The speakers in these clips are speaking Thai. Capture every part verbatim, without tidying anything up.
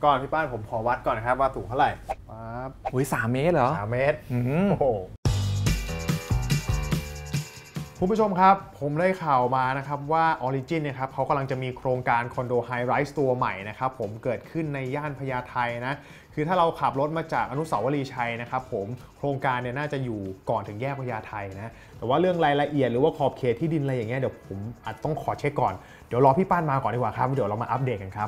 ก่อนพี่ป้านผมขอวัดก่อนนะครับว่าสูงเท่าไหร่ปั๊บอุ้ยสามเมตรเหรอสามเมตรอืมโอ้โหคุณผู้ชมครับผมได้ข่าวมานะครับว่า Origin เนี่ยครับเขากำลังจะมีโครงการคอนโดไฮไรส์ตัวใหม่นะครับผมเกิดขึ้นในย่านพญาไทนะคือถ้าเราขับรถมาจากอนุสาวรีย์ชัยนะครับผมโครงการเนี่ยน่าจะอยู่ก่อนถึงแยกพญาไทนะแต่ว่าเรื่องรายละเอียดหรือว่าขอบเขตที่ดินอะไรอย่างเงี้ยเดี๋ยวผมอาจต้องขอเช็คก่อนเดี๋ยวรอพี่ป้านมาก่อนดีกว่าครับเดี๋ยวเรามาอัปเดตกันครับ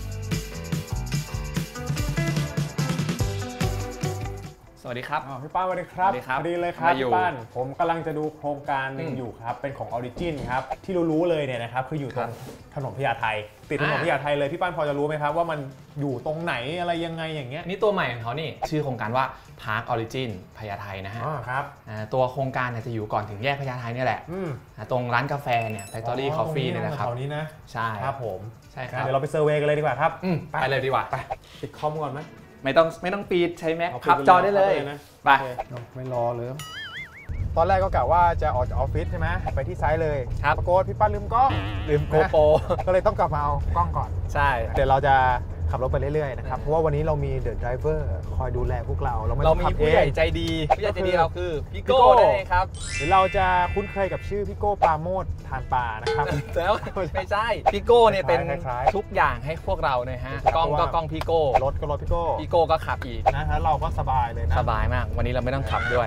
สวัสดีครับพี่ป้านสวัสดีครับพอดีเลยครับพี่ป้านผมกำลังจะดูโครงการนึงอยู่ครับเป็นของ Origin ครับที่รู้ๆเลยเนี่ยนะครับคืออยู่ตรงถนนพญาไทติดถนนพญาไทเลยพี่ป้านพอจะรู้ไหมครับว่ามันอยู่ตรงไหนอะไรยังไงอย่างเงี้ยนี่ตัวใหม่ของเขานี่ชื่อโครงการว่า Park Origin พญาไทนะฮะอ๋อครับตัวโครงการเนี่ยจะอยู่ก่อนถึงแยกพญาไทนี่แหละตรงร้านกาแฟเนี่ย Factory Coffee เนี่ยนะครับแถวนี้นะใช่ครับผมใช่ครับเดี๋ยวเราไปเซอร์เวย์กันเลยดีกว่าครับไปเลยดีกว่าไปปิดคอมก่อนไหมไม่ต้องไม่ต้องปีดใช้แม็กพับจอได้เลยไปไม่รอเลยตอนแรกก็กะว่าจะออกจากออฟฟิศใช่ไหมไปที่ไซต์เลยปรากฏพี่ป้านลืมกล้องลืมโกโปรก็เลยต้องกลับมาเอากล้องก่อนใช่เดี๋ยวเราจะขับรถไปเรื่อยๆนะครับเพราะว่าวันนี้เรามีเดอะไดรเวอร์คอยดูแลพวกเราเราไม่ต้องขับเองเรามีผู้ใหญ่ใจดีผู้ใหญ่ใจดีเราคือพี่โก้นั่นเองครับหรือเราจะคุ้นเคยกับชื่อพี่โก้ปราโมททานปลานะครับแล้วไม่ใช่พี่โก้เนี่ยเป็นทุกอย่างให้พวกเราเนี่ยฮะกล้องก็กล้องพี่โก้รถก็รถพี่โก้พี่โก้ก็ขับอีกนะฮะเราก็สบายเลยนะสบายมากวันนี้เราไม่ต้องขับด้วย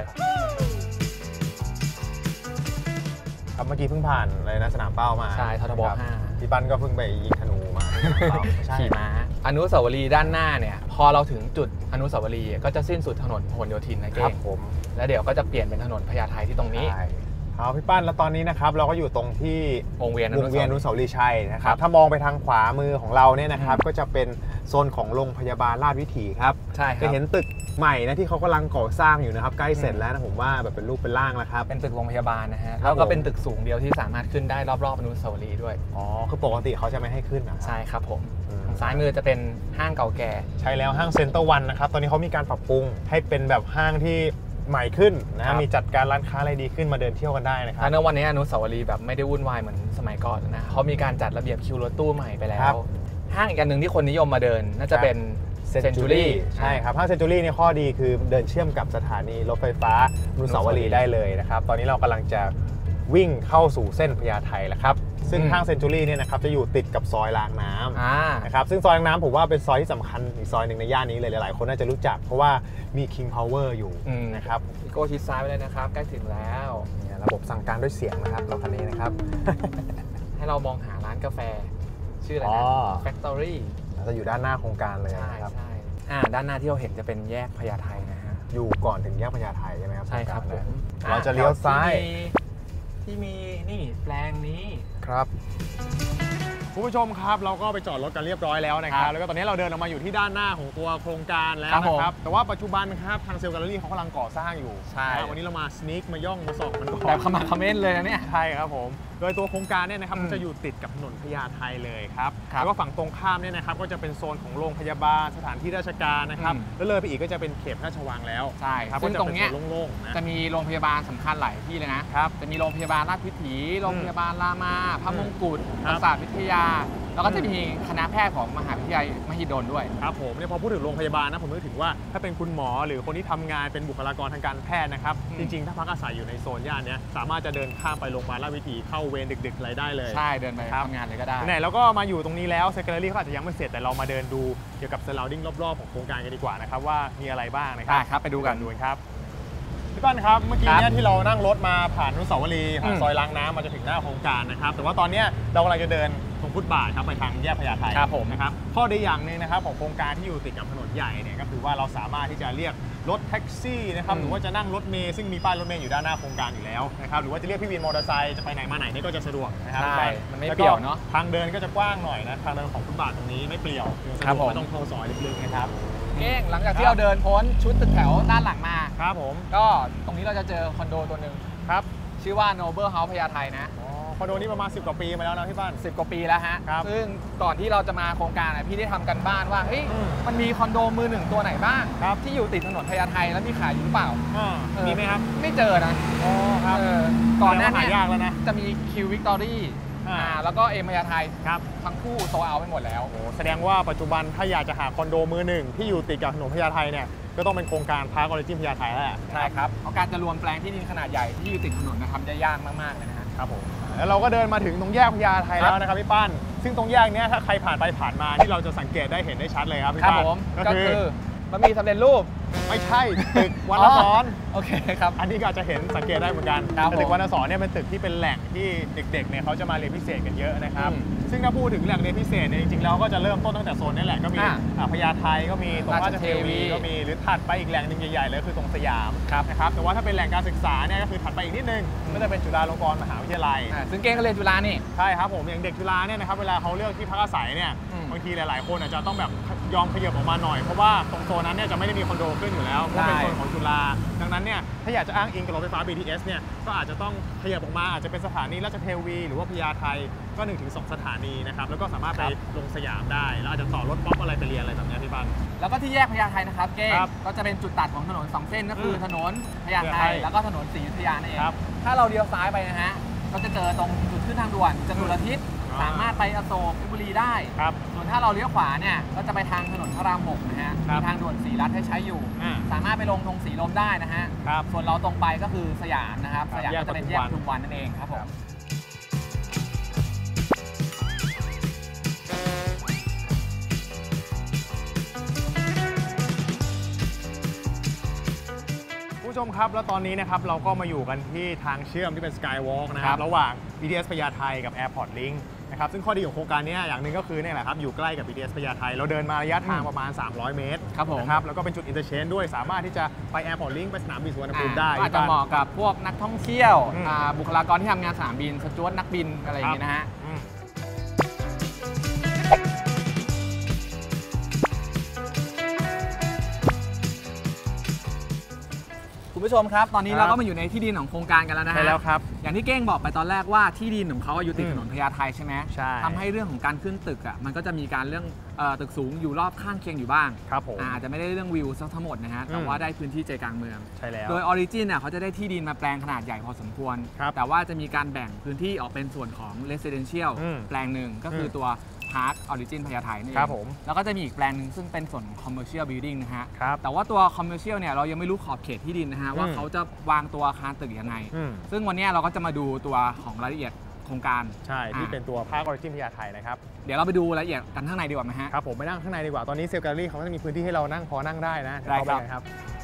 ครับเมื่อกี้เพิ่งผ่านเลยนะสนามเป้ามาใช่ททบห้าพี่ปั้นก็เพิ่งไปยิงธนูมาขี่ม้าอนุสาวรีย์ด้านหน้าเนี่ยพอเราถึงจุดอนุสาวรีย์ก็จะสิ้นสุดถนนพหลโยธินนะเก้งผมแล้วเดี๋ยวก็จะเปลี่ยนเป็นถนนพญาไทที่ตรงนี้เอาพี่ปั้นแล้วตอนนี้นะครับเราก็อยู่ตรงที่วงเวียนวงเวียนอนุสาวรีย์ชัยนะครับถ้ามองไปทางขวามือของเราเนี่ยนะครับก็จะเป็นโซนของโรงพยาบาลราชวิถีครับใช่จะเห็นตึกใหม่นะที่เขากำลังก่อสร้างอยู่นะครับใกล้เสร็จแล้วนะผมว่าแบบเป็นรูปเป็นร่างแล้วครับเป็นตึกโรงพยาบาลนะฮะแล้วก็เป็นตึกสูงเดียวที่สามารถขึ้นได้รอบๆอนุสาวรีย์ด้วยอ๋อคือปกติเขาจะไม่ให้ขึ้นนะใช่ครับผมซ้ายมือจะเป็นห้างเก่าแก่ใช่แล้วห้างเซ็นเตอร์วันนะครับตอนนี้เขามีการปรับปรุงให้เป็นแบบห้างที่ใหม่ขึ้นนะมีจัดการร้านค้าอะไรดีขึ้นมาเดินเที่ยวกันได้นะครับแล้ววันนี้อนุสาวรีย์แบบไม่ได้วุ่นวายเหมือนสมัยก่อนนะเขามีการจัดระเบียบคิวรถตู้ใหม่ไปแล้วห้างอีกอันหนึ่งที่คนนิยมมาเดินน่าจะเป็นเซนจูรี่ใช่ครับห้างเซนจูรี่เนี่ยข้อดีคือเดินเชื่อมกับสถานีรถไฟฟ้าอนุสาวรีย์ได้เลยนะครับตอนนี้เรากำลังจะวิ่งเข้าสู่เส้นพญาไทแล้วครับซึ่งห้างเซนจูรี่เนี่ยนะครับจะอยู่ติดกับซอยรางน้ำนะครับซึ่งซอยรางน้ำผมว่าเป็นซอยที่สำคัญอีกซอยหนึ่งในย่านนี้เลยหลายๆคนน่าจะรู้จักเพราะว่ามี King Power อยู่นะครับพี่โก้ชิดซ้ายไปเลยนะครับใกล้ถึงแล้วเนี่ยระบบสั่งการด้วยเสียงนะครับรถคันนี้นะครับให้เรามองหาร้านกาแฟชื่ออะไรนะ Factory จะอยู่ด้านหน้าโครงการเลยนะครับใช่อ่าด้านหน้าที่เราเห็นจะเป็นแยกพญาไทนะฮะอยู่ก่อนถึงแยกพญาไทใช่ไหมครับใช่ครับผมเราจะเลี้ยวซ้ายที่มีนี่แปลงนี้ครับคุณผู้ชมครับเราก็ไปจอดรถกันเรียบร้อยแล้วนะครับแล้วก็ตอนนี้เราเดินออกมาอยู่ที่ด้านหน้าของตัวโครงการแล้วนะครับแต่ว่าปัจจุบันครับทางเซลล์แกลเลอรี่เขากำลังก่อสร้างอยู่ใช่วันนี้เรามาสเนกมาย่องมาส่องมันก่อนแบบขมักเขม้นเลยนะเนี่ยใช่ครับผมโดยตัวโครงการเนี่ยนะครับมันจะอยู่ติดกับถนนพญาไทเลยครับแล้วก็ฝั่งตรงข้ามเนี่ยนะครับก็จะเป็นโซนของโรงพยาบาลสถานที่ราชการนะครับแล้วเลยไปอีกก็จะเป็นเขตพระราชวังแล้วใช่ครับซึ่งตรงเนี้ยโล่งๆนะจะมีโรงพยาบาลสำคัญหลายที่เลยนะครับจะมีโรงพยาบาลราชวิถีโรงพยาบาลรามาพระมงกุฎศาสตร์วิทยาแล้วก็จะมีคณะแพทย์ของมหาวิทยาลัยมหิดลด้วยครับผมเนี่ยพอพูดถึงโรงพยาบาลนะผมนึกถึงว่าถ้าเป็นคุณหมอหรือคนที่ทำงานเป็นบุคลากรทางการแพทย์นะครับจริงๆถ้าพักอาศัยอยู่ในโซนย่านนี้สามารถจะเดินข้ามไปโรงพยาบาลราชวิถีเข้าเวรดึกๆอะไรได้เลยใช่เดินไปทำงานเลยก็ได้ไหนแล้วก็มาอยู่ตรงนี้แล้วเซกเรอรี่เขาอาจจะยังไม่เสร็จแต่เรามาเดินดูเกี่ยวกับเซอร์ราวดิ้งรอบๆของโครงการกันดีกว่านะครับว่ามีอะไรบ้างนะครับครับไปดูกันดูครับพี่ป้านครับเมื่อกี้เนี่ยที่เรานั่งรถมาผ่านอนุสาวรีย์ผ่านซอยรางน้ำมาจะถึงหน้าโครงการนะครับแต่ว่าตอนนี้เรากำลังจะเดินตรงฟุตบาทครับไปทางแยกพญาไทนะครับข้อดีอย่างหนึ่งนะครับของโครงการที่อยู่ติดกับถนนใหญ่เนี่ยก็คือว่าเราสามารถที่จะเรียกรถแท็กซี่นะครับหรือว่าจะนั่งรถเมล์ซึ่งมีป้ายรถเมล์อยู่ด้านหน้าโครงการอยู่แล้วนะครับหรือว่าจะเรียกพี่วินมอเตอร์ไซค์จะไปไหนมาไหนนี่ก็จะสะดวกนะครับใช่มันไม่เปลี่ยวเนาะทางเดินก็จะกว้างหน่อยนะทางเดินของฟุตบาทตรงนี้ไม่เปลี่ยวสะดวกไม่ต้องเข้าซอยลึกๆนะครับเก้งหลังจากที่เราเดินพ้นชุดตึกแถวด้านหลังมาครับผมก็ตรงนี้เราจะเจอคอนโดตัวหนึ่งครับชื่อว่า Noble House พญาไทนะคอนโดนี้ประมาณสิบกว่าปีมาแล้วนะพี่บ้านสิบกว่าปีแล้วฮะซึ่งก่อนที่เราจะมาโครงการพี่ได้ทำกันบ้านว่าเฮ้ยมันมีคอนโดมือหนึ่งตัวไหนบ้างที่อยู่ติดถนนพญาไทแล้วมีขายอยู่หรือเปล่ามีไหมครับไม่เจอนะอ๋อครับก่อนหน้านี้ยากแล้วนะจะมีคิววิกตอรี่อ่าแล้วก็เอ็มพญาไทครับทั้งคู่โซเอาไปหมดแล้วโอ้แสดงว่าปัจจุบันถ้าอยากจะหาคอนโดมือหนึ่งที่อยู่ติดกับถนนพญาไทเนี่ยก็ต้องเป็นโครงการพาร์คออริจินพญาไทแล้วแหละใช่ครับเพราะการจะรวมแปลงที่ดินขนาดใหญ่ที่อยู่ติดถนนนะครับจะยากมากๆเลยนะครับผมแล้วเราก็เดินมาถึงตรงแยกพญาไทแล้วนะครับพี่ปั้นซึ่งตรงแยกนี้ถ้าใครผ่านไปผ่านมาที่เราจะสังเกตได้เห็นได้ชัดเลยครับพี่ปั้นก็คือมันมีสำเร็จรูปไม่ใช่ตึกวรรณสอนโอเคครับอันนี้ก็อาจจะเห็นสังเกตได้เหมือนกันตึกวรรณสอนเนี่ยเป็นตึกที่เป็นแหล่งที่เด็กๆเนี่ยเขาจะมาเรียนพิเศษกันเยอะนะครับซึ่งถ้าพูดถึงแหล่งเรียนพิเศษเนี่ยจริงๆแล้วก็จะเริ่มต้นตั้งแต่โซนนี้แหละก็มีพญาไทก็มีตรงราชเทวีก็มีหรือถัดไปอีกแหล่งหนึ่งใหญ่ๆเลยคือตรงสยามนะครับแต่ว่าถ้าเป็นแหล่งการศึกษาเนี่ยก็คือถัดไปอีกนิดนึงก็จะเป็นจุฬาลงกรณ์มหาวิทยาลัยซึ่งเก้งก็เรียนจุฬานี่ใช่ครับผมอย่างเด็กจุฬาเนี่ยนะครับเวลาเขาเลือกที่พักอาศัยเนี่ยบางทีหลายๆคนอาจจะต้องแบบยอมขยับออกมาหน่อยเพราะว่าตรงโซนนั้นเนี่ยจะไม่ได้มีคอนโดขึ้นอยู่แล้วเพราะเป็นโซนของจุฬาดังนั้นเนี่ยถ้าอยากจะอ้างอิงกับรถไฟฟ้า บี ที เอส เนี่ยก็อาจจะต้องขยับออกมาอาจจะเป็นสถานีราชเทวีหรือว่าพญาไทก็ หนึ่งถึงสอง สถานีนะครับแล้วก็สามารถไปลงสยามได้แล้วอาจจะต่อรถป๊อปอะไรไปเรียนอะไรแบบนี้ที่บ้านแล้วก็ที่แยกพญาไทนะครับเก้งก็จะเป็นจุดตัดของถนนสองเส้นก็คือถนนพญาไทแล้วก็ถนนศรีอยุธยานั่นเองถ้าเราเลี้ยวซ้ายไปนะฮะก็จะเจอตรงจุดขึ้นทางด่วนจตุรทิศสามารถไปอโศกเพชรบุรีได้ส่วนถ้าเราเลี้ยวขวาเนี่ยก็จะไปทางถนนพระรามหกนะฮะมีทางด่วนศรีรัตน์ให้ใช้อยู่สามารถไปลงตรงสีลมได้นะฮะส่วนเราตรงไปก็คือสยามนะครับสยามก็จะเป็นแยกปทุมวันนั่นเองครับผมผู้ชมครับแล้วตอนนี้นะครับเราก็มาอยู่กันที่ทางเชื่อมที่เป็น Skywalk นะครับระหว่าง บี ที เอส พญาไทกับ Airport Link นะครับซึ่งข้อดีของโครงการนี้อย่างหนึ่งก็คือเนี่ยแหละครับอยู่ใกล้กับ บี ที เอส พญาไทเราเดินมาระยะทางประมาณสามร้อยเมตรนะครับแล้วก็เป็นจุดอินเตอร์เชนด้วยสามารถที่จะไป Airport Link ไปสนามบินสุวรรณภูมิได้อาจจะเหมาะกับพวกนักท่องเที่ยวบุคลากรที่ทำงานสนามบินสจ๊วตนักบินอะไรอย่างนี้นะฮะคุณผู้ชมครับตอนนี้เราก็มาอยู่ในที่ดินของโครงการกันแล้วนะฮะใช่แล้วครับอย่างที่เก้งบอกไปตอนแรกว่าที่ดินของเขาอยู่ติดถนนพญาไทใช่ไหมใช่ทำให้เรื่องของการขึ้นตึกอ่ะมันก็จะมีการเรื่องตึกสูงอยู่รอบข้างเคียงอยู่บ้างครับผมอาจจะไม่ได้เรื่องวิวทั้งหมดนะฮะแต่ว่าได้พื้นที่ใจกลางเมืองใช่แล้วโดยออริจินเนี่ยเขาจะได้ที่ดินมาแปลงขนาดใหญ่พอสมควรแต่ว่าจะมีการแบ่งพื้นที่ออกเป็นส่วนของ Residential แปลงหนึ่งก็คือตัวพาร์คออริจินพญาไทนี่เองแล้วก็จะมีอีกแปลงหนึ่งซึ่งเป็นส่วนของ Commercial Building นะฮะแต่ว่าตัว Commercial เนี่ยเรายังไม่รู้ขอบเขตที่ดินนะฮะว่าเขาจะวางตัวอาคารตึกยังไงซึ่งวันนี้เราก็จะมาดูตัวของรายละเอียดโครงการใช่ที่เป็นตัวพาร์คออริจินพญาไทนะครับเดี๋ยวเราไปดูรายละเอียดกันข้างในดีกว่าไหมฮะครับผมไปนั่งข้างในดีกว่าตอนนี้เซลล์แกลเลอรี่เขาก็จะมีพื้นที่ให้เรานั่งพอนั่งได้นะได้ครับ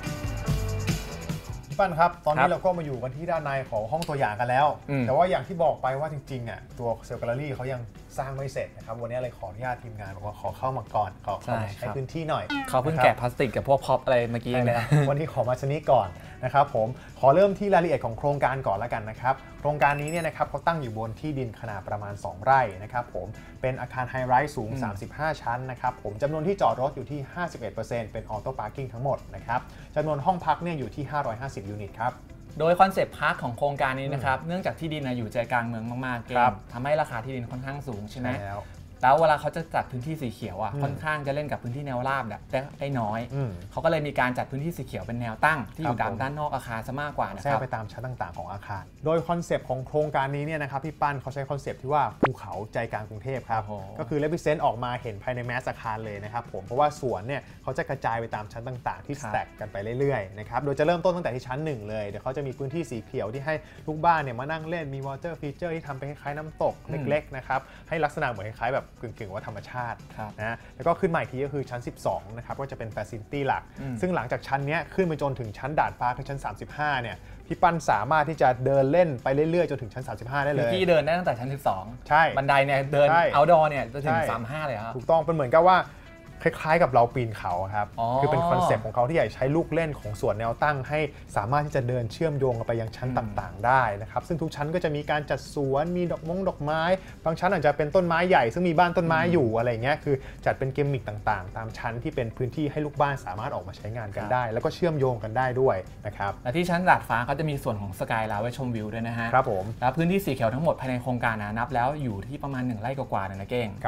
ปั้นครับตอนนี้เราก็มาอยู่กันที่ด้านในของห้องตัวอย่างกันแล้วแต่ว่าอย่างที่บอกไปว่าจริงๆอ่ะตัวเซลล์แกลเลอรี่เขายังสร้างไม่เสร็จนะครับวันนี้เลยขออนุญาตทีมงานบอกว่าขอเข้ามาก่อนขอเข้ามาใช้พื้นที่หน่อยเขาเพิ่งแกะพลาสติกกับพวกพ็อปอะไรเมื่อกี้เลยวันนี้ขอมาชนิดก่อนนะครับผมขอเริ่มที่รายละเอียดของโครงการก่อนแล้วกันนะครับโครงการนี้เนี่ยนะครับเขาตั้งอยู่บนที่ดินขนาดประมาณสองไร่นะครับผมเป็นอาคารไฮไรส์สูงสามสิบห้าชั้นนะครับผมจำนวนที่จอดรถอยู่ที่ ห้าสิบเอ็ดเปอร์เซ็นต์ เป็นออโต้พาร์กิ้งทั้งหมดนะครับจำนวนห้องพักเนี่ยอยู่ที่ห้าร้อยห้าสิบยูนิตครับโดยคอนเซปต์พาร์คของโครงการนี้นะครับเนื่องจากที่ดินอยู่ใจกลางเมืองมากๆเกมทำให้ราคาที่ดินค่อนข้างสูงใช่ไหมแล้วเวลาเขาจะจัดพื้นที่สีเขียวอ่ะค่อนข้างจะเล่นกับพื้นที่แนวราบแบบได้น้อยเขาก็เลยมีการจัดพื้นที่สีเขียวเป็นแนวตั้งที่อยู่ด้านนอกอาคารซะมากกว่านะครับแทรกไปตามชั้นต่างๆของอาคารโดยคอนเซปต์ของโครงการนี้เนี่ยนะครับพี่ปั้นเขาใช้คอนเซปต์ที่ว่าภูเขาใจกลางกรุงเทพครับก็คือเลพิเซนต์ออกมาเห็นภายในแมสอาคารเลยนะครับผมเพราะว่าสวนเนี่ยเขาจะกระจายไปตามชั้นต่างๆที่สแต็กกันไปเรื่อยๆนะครับโดยจะเริ่มต้นตั้งแต่ที่ชั้นหนึ่งเลยเดี๋ยวเขาจะมีพื้นที่สีเขียวที่ให้ลูกบ้านเนี่ยมานั่งเล่นมีวอเตอร์ฟีเจอร์ที่ทำไปคล้ายๆน้ำตกเล็กๆนะครับให้ลักษณะเหมือนคล้ายๆแบบกึ่งๆว่าธรรมชาตินะแล้วก็ขึ้นมาอีกทีก็คือชั้นสิบสองนะครับก็จะเป็น Facility หลักซึ่งหลังจากชั้นนี้ขึ้นไปจนถึงชั้นดาดฟ้าคือชั้นสามสิบห้าเนี่ยพี่ปั้นสามารถที่จะเดินเล่นไปเรื่อยๆจนถึงชั้นสามสิบห้าได้เลยพี่เดินได้ตั้งแต่ชั้นสิบสองใช่บันไดเนี่ยเดิน outdoor เนี่ยจะถึงสามสิบห้าเลยครับถูกต้องเป็นเหมือนกับว่าคล้ายๆกับเราปีนเขาครับคือเป็นคอนเซปต์ของเขาที่อยากใช้ลูกเล่นของส่วนแนวตั้งให้สามารถที่จะเดินเชื่อมโยงกันไปยังชั้นต่างๆได้นะครับซึ่งทุกชั้นก็จะมีการจัดสวนมีดอกมงดอกไม้บางชั้นอาจจะเป็นต้นไม้ใหญ่ซึ่งมีบ้านต้นไม้อยู่อะไรเงี้ยคือจัดเป็นเกมมิกต่างๆตามชั้นที่เป็นพื้นที่ให้ลูกบ้านสามารถออกมาใช้งานกันได้แล้วก็เชื่อมโยงกันได้ด้วยนะครับและที่ชั้นดาดฟ้าเขาจะมีส่วนของสกายลาวไว้ชมวิวด้วยนะฮะครับผมแล้วพื้นที่สีเขียวทั้งหมดภายในโครงการนับแล้วอยู่ที่ประมาณหนึ่งไร่กว่าๆนะเก้งครับ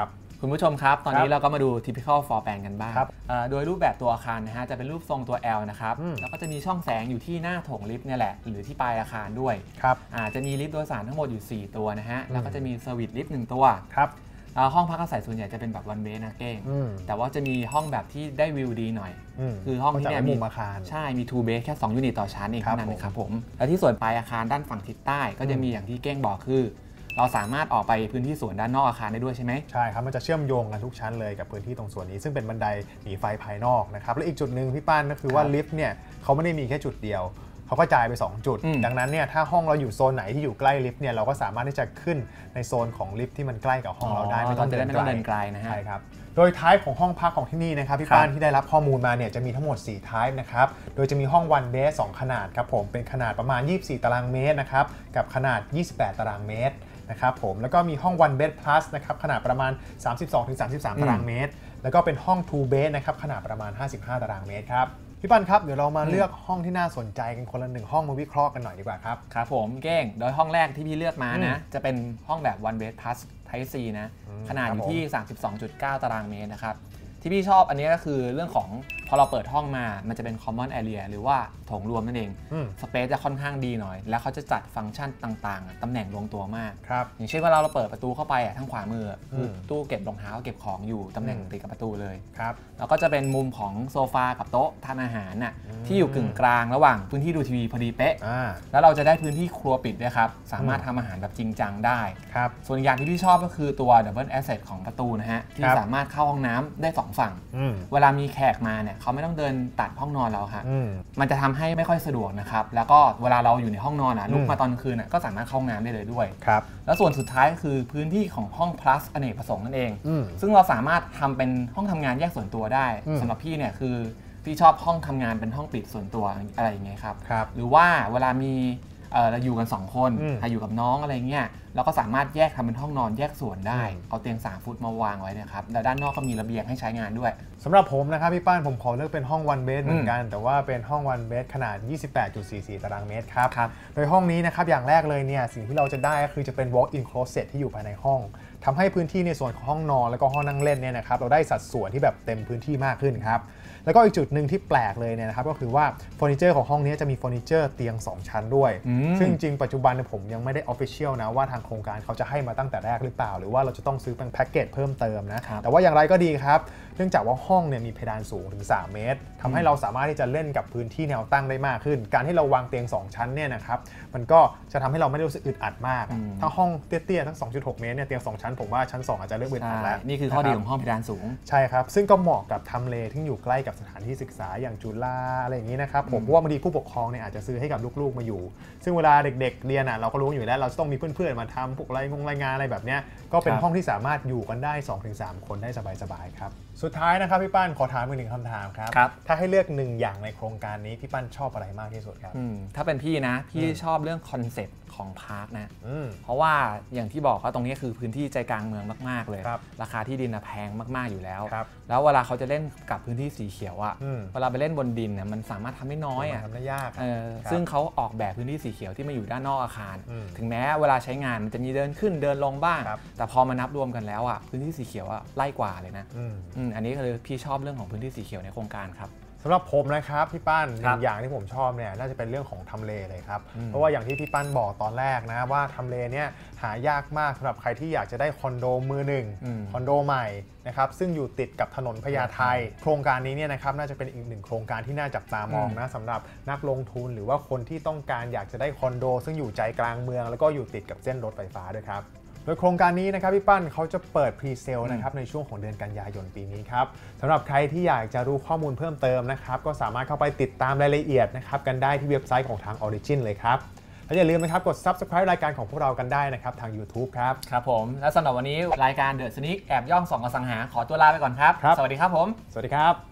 คุณผู้ชมครับตอนนี้เราก็มาดู typical floor plan กันบ้างโดยรูปแบบตัวอาคารนะฮะจะเป็นรูปทรงตัว L นะครับแล้วก็จะมีช่องแสงอยู่ที่หน้าโถงลิฟต์เนี่ยแหละหรือที่ปลายอาคารด้วยจะมีลิฟต์โดยสารทั้งหมดอยู่สี่ตัวนะฮะแล้วก็จะมีเซอร์วิสลิฟต์หนึ่งตัวห้องพักอาศัยส่วนใหญ่จะเป็นแบบวันเวย์นะเก้งแต่ว่าจะมีห้องแบบที่ได้วิวดีหน่อยคือห้องนี้เนี่ยมีอาคารใช่มีทูเบสแค่สองยูนิตต่อชั้นเองเท่านั้นนะครับผมแล้วที่ส่วนปลายอาคารด้านฝั่งทิศใต้ก็จะมีอย่างที่เก้งบอกคือเราสามารถออกไปพื้นที่สวนด้านนอกอาคารได้ด้วยใช่ไหมใช่ครับมันจะเชื่อมโยงกันทุกชั้นเลยกับพื้นที่ตรงส่วนนี้ซึ่งเป็นบันไดหนีไฟภายนอกนะครับและอีกจุดหนึ่งพี่ป้านก็คือว่าลิฟต์เนี่ยเขาไม่ได้มีแค่จุดเดียวเขาก็จ่ายไปสองจุดดังนั้นเนี่ยถ้าห้องเราอยู่โซนไหนที่อยู่ใกล้ลิฟต์เนี่ยเราก็สามารถที่จะขึ้นในโซนของลิฟต์ที่มันใกล้กับห้องเราได้ไม่ต้องเดินไกลนะฮะใช่ครับโดยท้ายของห้องพักของที่นี่นะครับพี่ป้านที่ได้รับข้อมูลมาเนี่ยจะมีทั้งหมดสี่ท้ายนะครับโดยจะมีห้องวันเบสสองขนาดครับผมเป็นขนาดประมาณยี่สิบสี่ตารางเมตรนะครับกับขนาดยี่สิบแปดตารางเมตรนะครับผมแล้วก็มีห้อง one bed plus นะครับขนาดประมาณ สามสิบสองถึงสามสิบสาม ตารางเมตรแล้วก็เป็นห้อง two bed นะครับขนาดประมาณ ห้าสิบห้า ตารางเมตรครับพี่ปันครับเดี๋ยวเรามาเลือกห้องที่น่าสนใจกันคนละหนึ่งห้องมาวิเคราะห์กันหน่อยดีกว่าครับครับผมเก้งโดยห้องแรกที่พี่เลือกมานะจะเป็นห้องแบบ one bed plus Type C นะขนาดอยู่ที่ สามสิบสองจุดเก้า ตารางเมตรนะครับที่พี่ชอบอันนี้ก็คือเรื่องของพอเราเปิดห้องมามันจะเป็น common area หรือว่าโถงรวมนั่นเองสเปซจะค่อนข้างดีหน่อยแล้วเขาจะจัดฟังก์ชันต่างๆตำแหน่งลงตัวมากอย่างเช่นเวลาเราเปิดประตูเข้าไปทางขวามือคือตู้เก็บรองเท้าเก็บของอยู่ตำแหน่งติดกับประตูเลยแล้วก็จะเป็นมุมของโซฟากับโต๊ะทานอาหารน่ะที่อยู่กึ่งกลางระหว่างพื้นที่ดูทีวีพอดีเป๊ะแล้วเราจะได้พื้นที่ครัวปิดด้วยครับสามารถทำอาหารแบบจริงจังได้ส่วนอย่างที่พี่ชอบก็คือตัว double access ของประตูนะฮะที่สามารถเข้าห้องน้ำได้สองฝั่งเวลามีแขกมาเนี่ยเขาไม่ต้องเดินตัดห้องนอนเราค่ะมันจะทำให้ไม่ค่อยสะดวกนะครับแล้วก็เวลาเราอยู่ในห้องนอนอ่ะลุกมาตอนกลางคืนก็สามารถเข้าห้องน้ำได้เลยด้วยครับแล้วส่วนสุดท้ายคือพื้นที่ของห้อง plus อเนกประสงค์นั่นเองซึ่งเราสามารถทำเป็นห้องทำงานแยกส่วนตัวได้สำหรับพี่เนี่ยคือพี่ชอบห้องทำงานเป็นห้องปิดส่วนตัวอะไรอย่างเงี้ยครับหรือว่าเวลามีเราอยู่กันสองคนอยู่กับน้องอะไรเงี้ยเราก็สามารถแยกทำเป็นห้องนอนแยกส่วนได้เอาเตียงสามฟุตมาวางไว้นะครับแล้วด้านนอกก็มีระเบียงให้ใช้งานด้วยสำหรับผมนะครับพี่ป้านผมขอเลือกเป็นห้อง one bed เหมือนกันแต่ว่าเป็นห้อง one bed ขนาด ยี่สิบแปดจุดสี่สี่ ตารางเมตรครับโดยห้องนี้นะครับอย่างแรกเลยเนี่ยสิ่งที่เราจะได้ก็คือจะเป็น walk-in closet ที่อยู่ภายในห้องทำให้พื้นที่ในส่วนของห้องนอนแล้วก็ห้องนั่งเล่นเนี่ยนะครับเราได้สัดส่วนที่แบบเต็มพื้นที่มากขึ้นครับแล้วก็อีกจุดหนึ่งที่แปลกเลยเนี่ยนะครับก็คือว่าเฟอร์นิเจอร์ของห้องนี้จะมีเฟอร์นิเจอร์เตียงสองชั้นด้วยซึ่งจริงปัจจุบันผมยังไม่ได้ official นะว่าทางโครงการเขาจะให้มาตั้งแต่แรกหรือเปล่าหรือว่าเราจะต้องซื้อเป็นแพ็กเกจเพิ่มเติมนะแต่ว่าอย่างไรก็ดีครับเนื่องจากว่าห้องเนี่ยมีเพดานสูงถึงสามเมตรทำให้เราสามารถที่จะเล่นกับพื้นที่แนวตั้งได้มากขึ้นการที่เราวางเตียงสองชั้นเนี่ยนะครับมันก็จะทำให้เราไม่ได้รู้สึกอึดอัดมากถ้าห้องเตี้ยๆทั้ง สองจุดหก เมตรเนี่ยเตียงสองชั้นผมว่าชั้นสองอาจจะเริ่มอึดอัดแล้วนี่คือข้อดีของห้องเพดานสูงใช่ครับซึ่งก็เหมาะกับทำเลที่อยู่ใกล้กับสถานที่ศึกษาอย่างจุฬาอะไรอย่างนี้นะครับผมว่าบางทีผู้ปกครองเนี่ยอาจจะซื้อให้กับลูกๆมาอยู่ซึ่งเวลาเด็กๆเรียนอ่ะเราก็รู้อยู่แล้วเราจะต้องมีเพื่อนๆมาทำพวกรายงงรายงานอะไรแบบนี้ก็เป็นห้องที่สามารถอยู่กันได้ สองถึงสาม คนได้สบายๆครับสุดท้ายนะครับพี่ปั้นขอถามอีกหนึ่งคำถามครับถ้าให้เลือกหนึ่งอย่างในโครงการนี้พี่ปั้นชอบอะไรมากที่สุดครับถ้าเป็นพี่นะพี่ชอบเรื่องคอนเซ็ปต์ของพาร์คนะเพราะว่าอย่างที่บอกว่าตรงนี้คือพื้นที่ใจกลางเมืองมากๆเลยราคาที่ดินแพงมากๆอยู่แล้วแล้วเวลาเขาจะเล่นกับพื้นที่สีเขียวอ่ะเวลาไปเล่นบนดินเนี่ยมันสามารถทำได้น้อยอ่ะทำได้ยากซึ่งเขาออกแบบพื้นที่สีเขียวที่มาอยู่ด้านนอกอาคารถึงแม้เวลาใช้งานมันจะมีเดินขึ้นเดินลงบ้างแต่พอมานับรวมกันแล้วอ่ะพื้นที่สีเขียวอ่ะไล่กว่าเลยนะอันนี้คือพี่ชอบเรื่องของพื้นที่สีเขียวในโครงการครับสำหรับผมนะครับพี่ปั้นหนึ่งอย่างที่ผมชอบเนี่ยน่าจะเป็นเรื่องของทำเลเลยครับเพราะว่าอย่างที่พี่ปั้นบอกตอนแรกนะว่าทำเลเนี่ยหายากมากสำหรับใครที่อยากจะได้คอนโดมือหนึ่งคอนโดใหม่นะครับซึ่งอยู่ติดกับถนนพญาไทโครงการนี้เนี่ยนะครับน่าจะเป็นอีกหนึ่งโครงการที่น่าจับตามองนะสำหรับนักลงทุนหรือว่าคนที่ต้องการอยากจะได้คอนโดซึ่งอยู่ใจกลางเมืองแล้วก็อยู่ติดกับเส้นรถไฟฟ้าด้วยครับโดยโครงการนี้นะครับพี่ปั้นเขาจะเปิดพรีเซลนะครับในช่วงของเดือนกันยายนปีนี้ครับสำหรับใครที่อยากจะรู้ข้อมูลเพิ่มเติมนะครับก็สามารถเข้าไปติดตามรายละเอียดนะครับกันได้ที่เว็บไซต์ของทาง Origin เลยครับและอย่าลืมนะครับกด ซับสไครบ์ รายการของพวกเรากันได้นะครับทาง YouTube ครับครับผมและสำหรับวันนี้รายการ The Sneak แอบย่องส่องอสังหาขอตัวลาไปก่อนครับสวัสดีครับผมสวัสดีครับ